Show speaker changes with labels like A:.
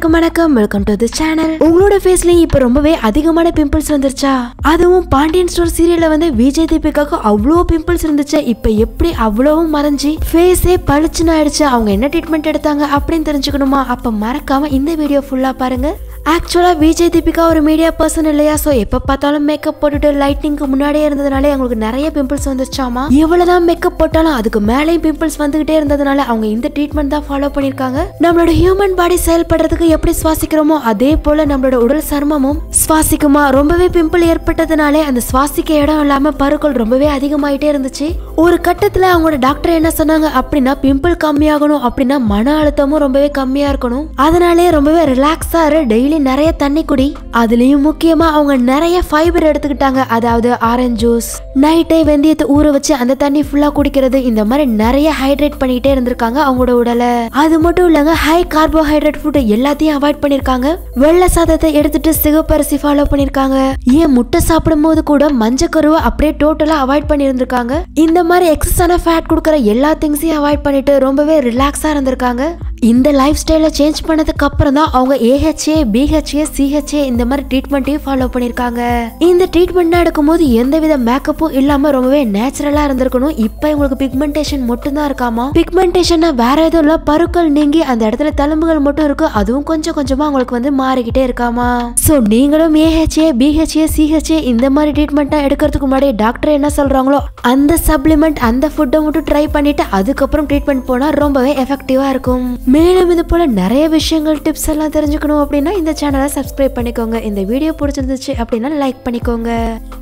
A: எல்லாருக்கும் வணக்கம். Welcome to the channel. உங்களோட ஃபேஸ்ல இப்ப ரொம்பவே அதிகமான பிம்பிள்ஸ் வந்துருச்சா? அதுவும் பாண்டியன் ஸ்டோர் சீரியல்ல வந்து விஜய் தீபிகாக்கு அவ்வளோ பிம்பிள்ஸ் இருந்துச்சு. இப்ப எப்படி அவ்வளவும் மறைஞ்சி ஃபேஸே பளிச்சுன்னு ஆயிடுச்சு. அவங்க என்ன ட்ரீட்மெண்ட் எடுத்தாங்க அப்படின்னு தெரிஞ்சுக்கணுமா? அப்ப மறக்காம இந்த வீடியோ ஃபுல்லா பாருங்க. ஆக்சுவலா விஜய் தீபிகா ஒரு மீடியா பர்சன் இல்லையா? சோ எப்ப பார்த்தாலும் மேக்கப் போட்டுட்டு லைட்டிங்க்கு முன்னாடியே இருந்ததுனால அவங்களுக்கு நிறைய பிம்பிள்ஸ் வந்துருச்சாமா. எவ்வளவுதான் மேக்கப் போட்டாலும் அதுக்கு மேலேயும் பிம்பிள்ஸ் வந்துகிட்டே இருந்ததுனால அவங்க இந்த ட்ரீட்மெண்ட் தான் ஃபாலோ பண்ணிருக்காங்க. நம்மளோட ஹியூமன் பாடி செயல்படுறதுக்கு எப்படி சுவாசிக்கிறோமோ அதே போல நம்மளோட உடல் சர்மமும் சுவாசிக்குமா. ரொம்பவே பிம்பிள் ஏற்பட்டதுனாலே அந்த சுவாசிக்க இடம் இல்லாம பருக்கள் ரொம்பவே அதிகமாயிட்டே இருந்துச்சு. ஒரு கட்டத்துல அவங்களோட டாக்டர் என்ன சொன்னாங்க அப்படின்னா, பிம்பிள் கம்மியாகணும் அப்படின்னா மன அழுத்தமும் ரொம்பவே கம்மியா இருக்கணும். அதனாலே ரொம்பவே ரிலாக்ஸா டெய்லி நிறைய தண்ணி குடி. அதுலயும் முக்கியமா அவங்க நிறைய ஃபைபர் எடுத்துக்கிட்டாங்க. அதாவது ஆரஞ்சு ஜூஸ், நைட்டே வெந்தயத்தை ஊற வச்சு அந்த தண்ணி ஃபுல்லா குடிக்கிறது, இந்த மாதிரி நிறைய ஹைட்ரேட் பண்ணிட்டே இருந்திருக்காங்க அவங்களோட உடலை. அது மட்டும் இல்லங்க, ஹை கார்போஹைட்ரேட் ஃபுட் எல்லாத்தையும் அவாய்ட் பண்ணிருக்காங்க. வெள்ளை சாதத்தை எடுத்துட்டு சிகப்பரிசி ஃபாலோ பண்ணிருக்காங்க. ஏன் முட்டை சாப்பிடும் போது கூட மஞ்சக்கருவை அப்படியே டோட்டலா அவாய்ட் பண்ணி இருந்திருக்காங்க. இந்த மாதிரி எக்ஸஸான ஃபேட் கொடுக்கற எல்லா திங்ஸையும் அவாய்ட் பண்ணிட்டு ரொம்பவே ரிலாக்ஸா இருந்திருக்காங்க. இந்த லைஃப் ஸ்டைல சேஞ்ச் பண்ணதுக்கு அப்புறம் தான் அவங்க AHA, BHA, CHA இந்த மாதிரி ட்ரீட்மெண்ட்டையும் ஃபாலோ பண்ணிருக்காங்க. இந்த ட்ரீட்மெண்ட் எடுக்கும்போது எந்தவித மேக்கப்பும் இல்லாம ரொம்பவே நேச்சுரலா இருந்திருக்கணும். இப்போ உங்களுக்கு பிக்மெண்டேஷன் மட்டும் தான் இருக்காமா. பிக்மெண்டேஷன் வேற எதுவும் இல்ல, பருக்கள் நீங்கி அந்த இடத்துல தழும்புகள் மட்டும் இருக்கு. அதுவும் கொஞ்சம் கொஞ்சமா உங்களுக்கு வந்து மாறிக்கிட்டே இருக்காமா. சோ நீங்களும் AHA, BHA, CHA இந்த மாதிரி ட்ரீட்மெண்ட் எடுக்கிறதுக்கு முன்னாடி டாக்டர் என்ன சொல்றாங்களோ அந்த சப்ளிமெண்ட் அந்த ஃபுட்டை மட்டும் ட்ரை பண்ணிட்டு அதுக்கப்புறம் ட்ரீட்மெண்ட் போனா ரொம்பவே எஃபெக்டிவா இருக்கும். மேலும் இது போல நிறைய விஷயங்கள் டிப்ஸ் எல்லாம் தெரிஞ்சுக்கணும் அப்படின்னா இந்த சேனலை சப்ஸ்கிரைப் பண்ணிக்கோங்க. இந்த வீடியோ பிடிச்சிருந்துச்சு அப்படின்னா லைக் பண்ணிக்கோங்க.